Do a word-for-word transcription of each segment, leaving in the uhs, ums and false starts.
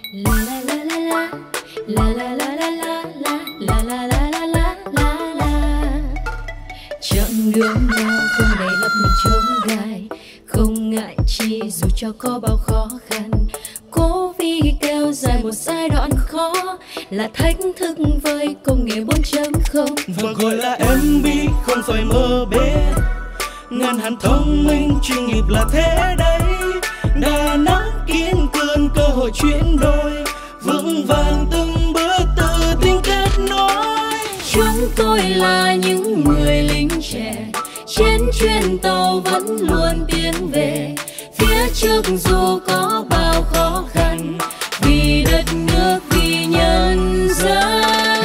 La la la la la, la la la la la, la la la la la la la. Chặng đường nào không để lấp mình chông gai, không ngại chi dù cho có bao khó khăn. Cố vì kéo dài một giai đoạn khó là thách thức với công nghệ bốn chấm không. Và gọi là em bê không phải mơ bé, ngàn hàng thông minh chuyên nghiệp là thế đấy. Đà Nẵng kiên cường cơ hội chuyển đổi, vững vàng từng bước tự tin kết nối. Chúng tôi là những người lính trẻ, trên chuyến tàu vẫn luôn tiến về. Phía trước dù có bao khó khăn, vì đất nước vì nhân dân.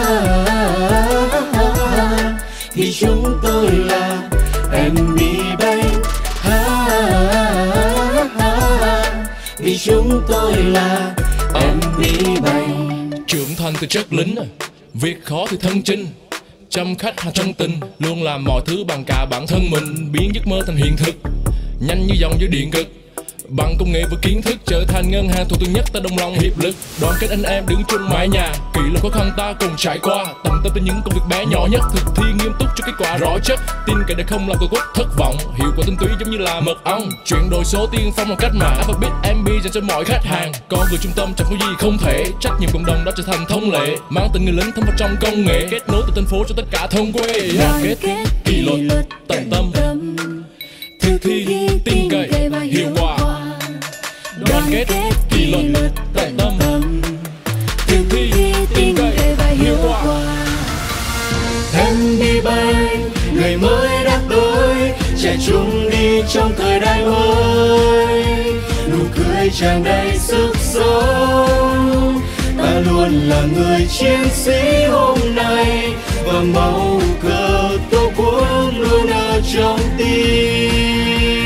Thì chúng tôi là em bê Bank. Vì chúng tôi là em bê Bank. Trưởng thành từ chất lính, việc khó thì thân chinh, chăm khách hay thân tình, luôn làm mọi thứ bằng cả bản thân mình, biến giấc mơ thành hiện thực, nhanh như dòng dưới điện cực. Bằng công nghệ và kiến thức trở thành ngân hàng thủ tướng nhất, ta đồng lòng hiệp lực, đoàn kết anh em đứng chung mái nhà. Kỷ luật khó khăn ta cùng trải qua, tầm tâm tới những công việc bé nhỏ nhất, thực thi nghiêm túc cho kết quả rõ chất. Tin cậy để không làm cơ quốc thất vọng, hiệu quả tinh túy giống như là mật ong. Chuyển đổi số tiên phong bằng cách mạng, Alphabet em bê dành cho mọi khách hàng. Con người trung tâm chẳng có gì không thể, trách nhiệm cộng đồng đã trở thành thông lệ, mang tình người lính thấm vào trong công nghệ, kết nối từ thành phố cho tất cả thôn quê. Đoàn kết, kỷ luật, tận tâm, thực thi tin cậy và hiệu quả. Đoàn kết, kỷ luật, tận tâm, thực thi tin cậy và hiệu quả. em bê Bank, người mới đã tới, trẻ trung đi trong thời đại mới. Nụ cười tràn đầy sức sống, ta luôn là người chiến sĩ hôm nay, và màu cờ tổ quốc luôn ở trong tim.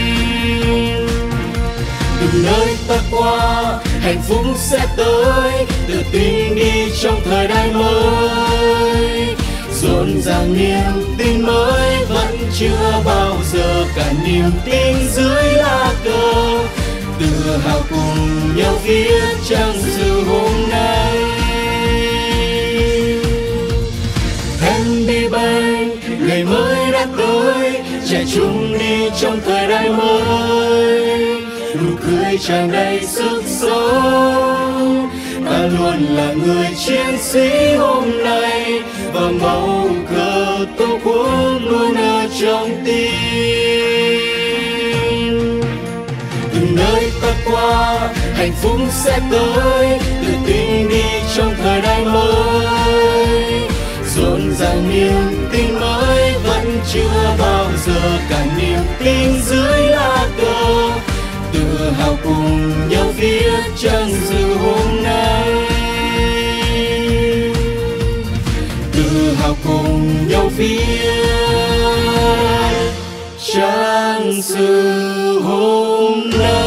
Từng nơi ta qua, hạnh phúc sẽ tới, tự tin đi trong thời đại mới. Rộn ràng niềm tin mới vẫn chưa bao giờ, cả niềm tin dưới lá cờ, tự hào cùng nhau viết trang sử hôm nay. em bê Bank, ngày mới đã tới, trẻ trung đi trong thời đại mới. Nụ cười tràn đầy sức sống, ta luôn là người chiến sĩ hôm nay, và màu cờ tổ quốc luôn ở trong tim. Từng nơi ta qua, hạnh phúc sẽ tới, tự tin đi trong thời đại mới. Rộn ràng niềm tin mới vẫn chưa bao giờ, cả niềm tin dưới lá cờ, tự hào cùng nhau viết trang sử hôm nay. Tự hào cùng nhau viết trang sử hôm nay.